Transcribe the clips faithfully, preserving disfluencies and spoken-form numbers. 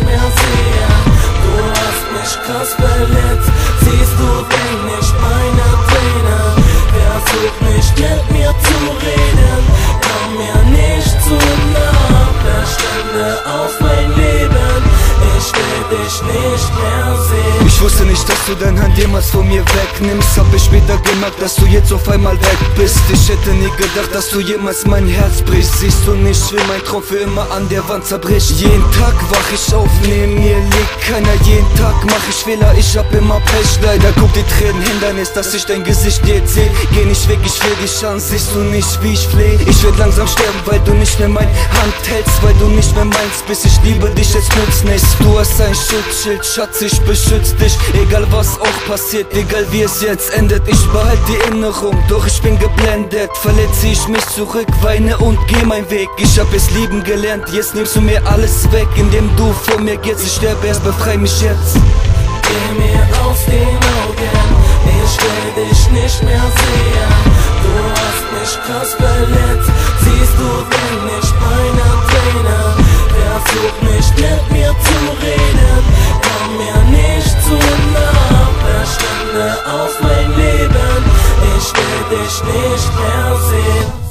nicht mehr sehen. Du hast mich krass verletzt, siehst du denn nicht meine Tränen? Versuch nicht mit mir zu reden, komm mir nicht zu nah. Verschwende auf mein Leben, ich will dich nicht mehr sehen. Ich wusste nicht, dass du dein Hand jemals von mir wegnimmst. Hab ich später gemerkt, dass du jetzt auf einmal weg bist. Ich hätte nie gedacht, dass du jemals mein Herz brichst. Siehst du nicht, wie mein Traum für immer an der Wand zerbricht. Jeden Tag wach ich auf, neben mir liegt keiner. Jeden Tag mach ich Fehler, ich hab immer Pech. Leider guck die Tränen Hindernis, dass ich dein Gesicht jetzt seh. Geh nicht weg, ich will dich an, siehst du nicht, wie ich fleh. Ich werd langsam sterben, weil du nicht mehr meine Hand hältst, weil du nicht mehr meinst bist. Ich liebe dich, jetzt nützt nichts. Du hast ein Schutzschild, Schatz, ich beschütz dich. Egal was auch passiert, egal wie es jetzt endet. Ich behalt die Erinnerung, doch ich bin geblendet. Verletze ich mich zurück, weine und geh mein Weg. Ich hab es lieben gelernt, jetzt nimmst du mir alles weg. Indem du vor mir gehst, ich sterbe erst, befrei mich jetzt. Geh mir aus den Augen, ich will dich nicht mehr sehen. Du hast mich krass verletzt, siehst du denn nicht meine Tränen? Versuch nicht mit mir zu reden, komm mir nicht zu nah. Verschwinde auf mein Leben, ich will dich nicht mehr sehen.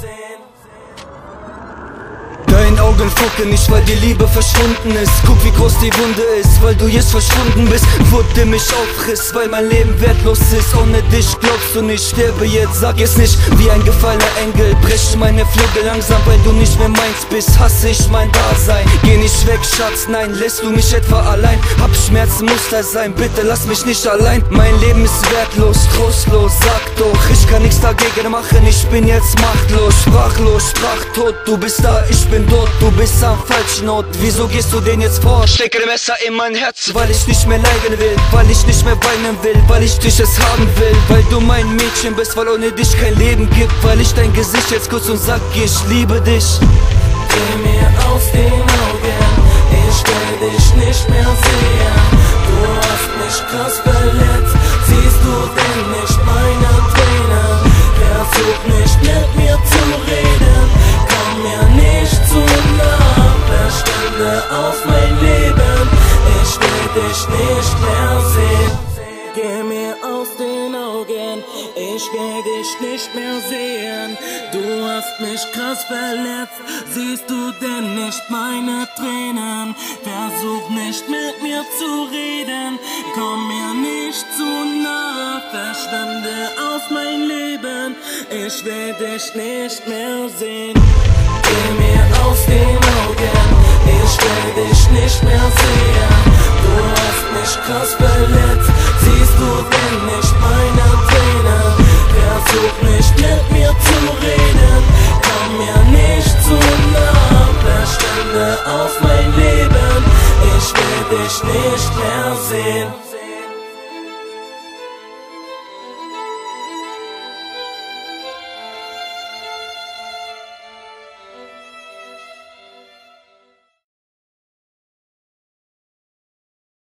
Deine Augen fucken nicht, weil die Liebe verschwunden ist. Guck, wie groß die Wunde ist, weil du jetzt verschwunden bist. Wurde mich auffrisst, weil mein Leben wertlos ist. Ohne dich glaubst du nicht, sterbe jetzt, sag es nicht. Wie ein gefallener Engel, brech meine Flügel langsam, weil du nicht mehr meins bist. Hasse ich mein Dasein, geh nicht weg, Schatz, nein. Lässt du mich etwa allein? Hab Schmerzen, muss das sein, bitte lass mich nicht allein. Mein Leben ist wertlos, trostlos, sag doch. Ich kann nichts dagegen machen, ich bin jetzt machtlos. Sprachlos, sprachtot, du bist da, ich bin dort, du bist am falschen Ort. Wieso gehst du denn jetzt fort? Stecke ein Messer in mein Herz, weil ich nicht mehr leiden will, weil ich nicht mehr weinen will, weil ich dich es haben will, weil du mein Mädchen bist, weil ohne dich kein Leben gibt, weil ich dein Gesicht jetzt kurz und sag, ich liebe dich. Geh mir aus den Augen, ich will dich nicht mehr sehen. Du hast mich krass verletzt, siehst du denn nicht meine Tränen? Versuch nicht mit mir zu reden, komm mir nicht zu nah. Verschwinde auf mein Leben, ich will dich nicht mehr sehen. Geh mir aus den Augen, ich will dich nicht mehr sehen. Du hast mich krass verletzt, siehst du denn nicht meine Tränen? Versuch nicht mit mir zu reden, komm mir nicht zu nah. Verschwinde auf mein Leben, ich will dich nicht mehr sehen. Geh mir aus den Augen, ich will dich nicht mehr sehen. Du hast mich krass verletzt, siehst du denn nicht meine Tränen? Versuch nicht mit mir zu reden, komm mir nicht zu nah. Verschwinde auf mein Leben, ich will dich nicht mehr sehen.